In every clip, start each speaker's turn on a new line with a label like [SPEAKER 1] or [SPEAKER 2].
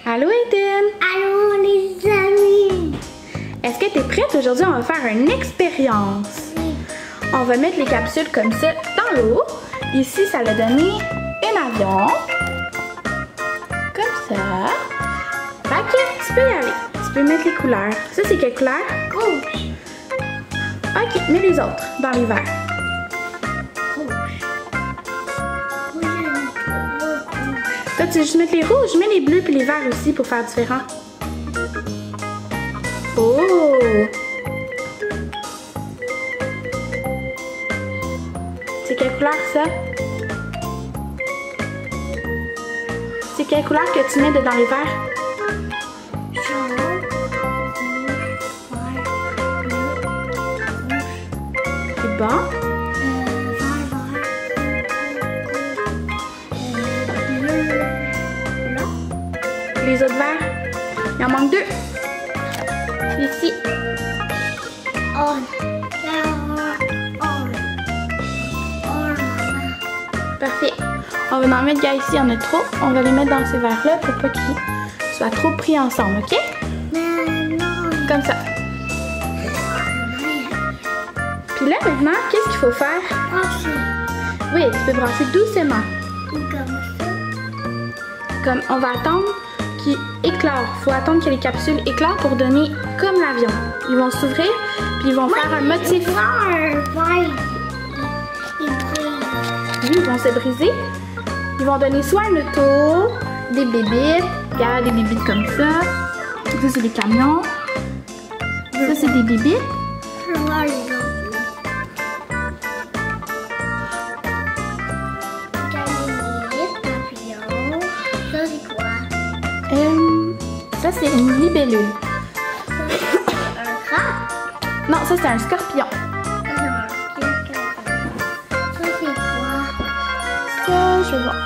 [SPEAKER 1] Allô Eden!
[SPEAKER 2] Allô les amis!
[SPEAKER 1] Est-ce que tu es prête? Aujourd'hui, on va faire une expérience.
[SPEAKER 2] Oui.
[SPEAKER 1] On va mettre les capsules comme ça dans l'eau. Ici, ça va donner un avion. Comme ça. Fait que tu peux y aller. Tu peux mettre les couleurs. Ça, c'est quelle couleur?
[SPEAKER 2] Rouge.
[SPEAKER 1] Ok, mets les autres dans les verres. Toi, tu veux juste mettre les rouges, mets les bleus puis les verts aussi pour faire différent. Oh! C'est quelle couleur ça? C'est quelle couleur que tu mets dans les verres?
[SPEAKER 2] Jaune, rouge, vert, bleu, rouge.
[SPEAKER 1] C'est bon? Les autres verres? Il en manque deux. Ici. Parfait. On va en mettre, gars, ici, il y en a trop. On va les mettre dans ces verres-là pour pas qu'ils soient trop pris ensemble, ok? Comme ça. Puis là, maintenant, qu'est-ce qu'il faut faire? Oui, tu peux brasser doucement. Comme on va attendre qu'ils éclorent. Il faut attendre que les capsules éclorent pour donner comme l'avion. Ils vont s'ouvrir, puis ils vont faire un motif. Oui, ils vont se briser. Ils vont donner soit un auto, des bébites. Regarde, des bébites comme ça. Ça, c'est des camions. Ça, c'est des bébites. Ça, c'est une libellule.
[SPEAKER 2] Un crabe?
[SPEAKER 1] Non, ça, c'est un scorpion.
[SPEAKER 2] Ça, c'est quoi?
[SPEAKER 1] Ça, je vois.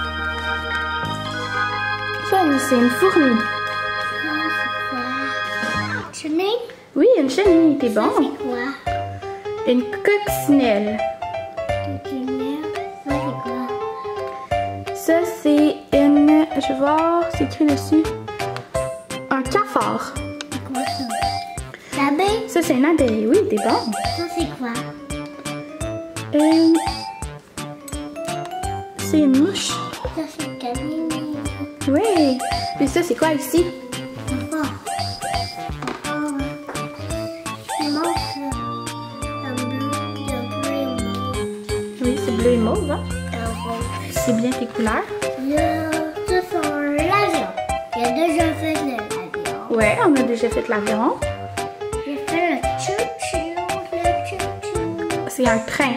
[SPEAKER 1] Ça, c'est une fourmi.
[SPEAKER 2] Ça, c'est quoi? Chenille?
[SPEAKER 1] Oui, une chenille, t'es bon.
[SPEAKER 2] Ça, c'est quoi?
[SPEAKER 1] Une coccinelle.
[SPEAKER 2] Chenille? Ça, c'est quoi?
[SPEAKER 1] Ça, c'est une... Je vais voir, c'est écrit dessus. Un cafard.
[SPEAKER 2] C'est quoi ça? L'abeille?
[SPEAKER 1] Ça, c'est une abeille. Oui, t'es bon.
[SPEAKER 2] Ça, c'est quoi?
[SPEAKER 1] C'est une mouche.
[SPEAKER 2] Ça, c'est une canine.
[SPEAKER 1] Oui. Puis ça, c'est quoi ici? Oui, c'est bleu et mauve. Hein? C'est bien tes couleurs.
[SPEAKER 2] Ça, c'est l'avion. J'ai déjà fait l'avion.
[SPEAKER 1] Ouais, on a déjà fait l'avion.
[SPEAKER 2] J'ai fait le chou-chou, le chou-chou.
[SPEAKER 1] C'est un train.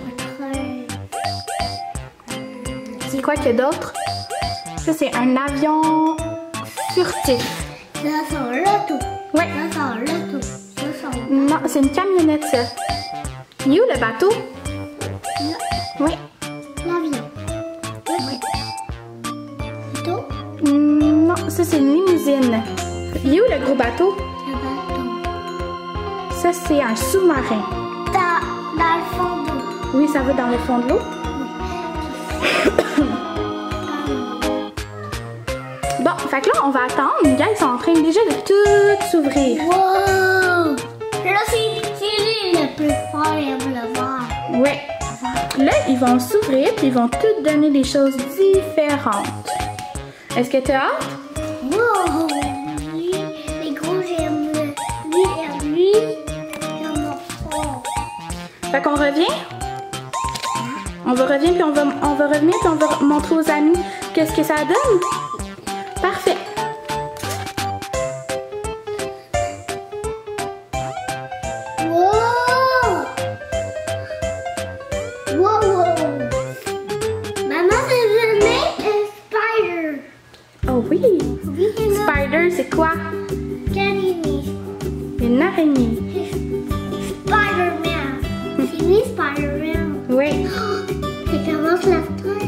[SPEAKER 1] C'est quoi qu'il y a d'autre? Ça, c'est un avion furtif.
[SPEAKER 2] Ça, c'est l'auto.
[SPEAKER 1] Ouais.
[SPEAKER 2] Ça, c'est l'auto. Ça, c'est
[SPEAKER 1] Non, c'est une camionnette, ça. Il est où le bateau? Oui.
[SPEAKER 2] l'avion. L'auto.
[SPEAKER 1] Non, ça, c'est une limousine. Il est où le gros bateau?
[SPEAKER 2] Le bateau.
[SPEAKER 1] Ça, c'est un sous-marin.
[SPEAKER 2] Dans le fond d'eau.
[SPEAKER 1] Oui, ça va dans le fond de l'eau. Bon, fait que là, on va attendre. Les gars, ils sont en train déjà de tout s'ouvrir.
[SPEAKER 2] Wow! Là, c'est lui le plus fort, il aime le voir.
[SPEAKER 1] Ouais. Là, ils vont s'ouvrir puis ils vont toutes donner des choses différentes. Est-ce que tu as hâte?
[SPEAKER 2] Wow! Lui, les gros, j'aime le. Lui, j'aime lui. J'aime le fort.
[SPEAKER 1] Fait qu'on revient? On va revenir puis on va revenir puis on va montrer aux amis qu'est-ce que ça donne. Parfait.
[SPEAKER 2] Wow! Wow! Maman, c'est le make a spider.
[SPEAKER 1] Oh oui.
[SPEAKER 2] Oui,
[SPEAKER 1] Spider, c'est quoi?
[SPEAKER 2] Canini.
[SPEAKER 1] Une araignée.
[SPEAKER 2] Spider-Man. C'est lui, Spider-Man.
[SPEAKER 1] Oui.
[SPEAKER 2] Il commence la tête.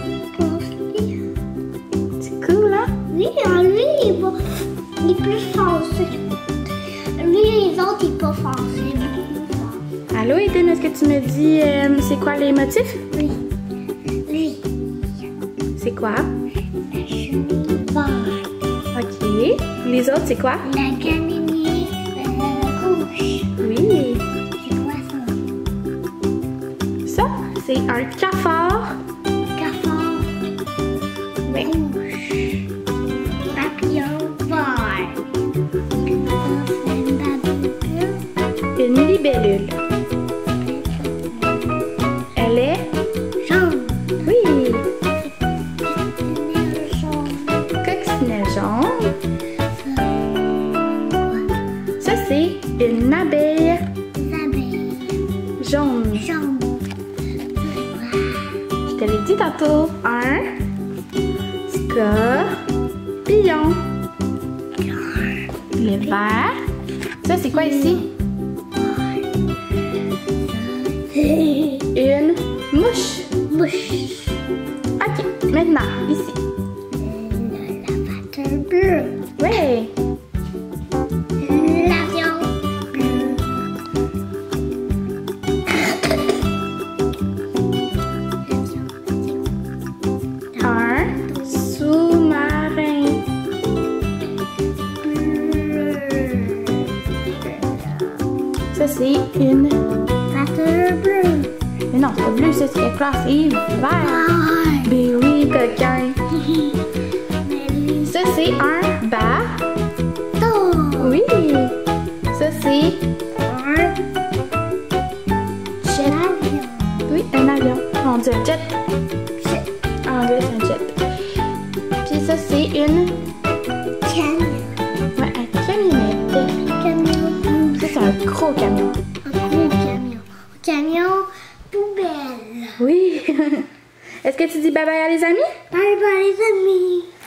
[SPEAKER 1] C'est cool, hein?
[SPEAKER 2] Oui, lui, il est plus foncé. Lui, les autres, il est pas foncé.
[SPEAKER 1] Allô, Eden, est-ce que tu me dis c'est quoi les motifs?
[SPEAKER 2] Oui. Lui.
[SPEAKER 1] C'est quoi?
[SPEAKER 2] La chemise verte.
[SPEAKER 1] Ok. Les autres, c'est quoi?
[SPEAKER 2] La caminier rouge.
[SPEAKER 1] Oui.
[SPEAKER 2] C'est quoi ça?
[SPEAKER 1] Ça, c'est un cafard.
[SPEAKER 2] Cafard
[SPEAKER 1] Oui.
[SPEAKER 2] rouge. Papillon vert.
[SPEAKER 1] Une libellule. Elle est
[SPEAKER 2] Jaune.
[SPEAKER 1] oui.
[SPEAKER 2] Jaune.
[SPEAKER 1] Coccinelle jaune. Ça, c'est une abeille
[SPEAKER 2] Abeille.
[SPEAKER 1] jaune.
[SPEAKER 2] Jaune.
[SPEAKER 1] Je te l'ai dit tantôt. Un scorpion. Les verts. Ça, c'est quoi ici? Une mouche.
[SPEAKER 2] Mouche.
[SPEAKER 1] Ok, maintenant, ici.
[SPEAKER 2] Le lavateur bleu.
[SPEAKER 1] Oui.
[SPEAKER 2] L'avion bleu.
[SPEAKER 1] Un sous-marin. Ça, c'est une...
[SPEAKER 2] Lavateur bleu.
[SPEAKER 1] Mais non, c'est pas bleu, ça, c'est quelque chose, c'est vert. Ben oui, coquin. Ça, c'est un bateau. Oui. Ça, c'est
[SPEAKER 2] Un jet.
[SPEAKER 1] oui, un avion. On dit un jet. En anglais, c'est un jet. Puis ça, c'est une...
[SPEAKER 2] Camion.
[SPEAKER 1] Ouais, un camionnette.
[SPEAKER 2] Camion.
[SPEAKER 1] Ça, c'est un gros camion.
[SPEAKER 2] Un gros camion. Camion poubelle.
[SPEAKER 1] Oui. Est-ce que tu dis bye-bye à les amis?
[SPEAKER 2] Bye bye les amis.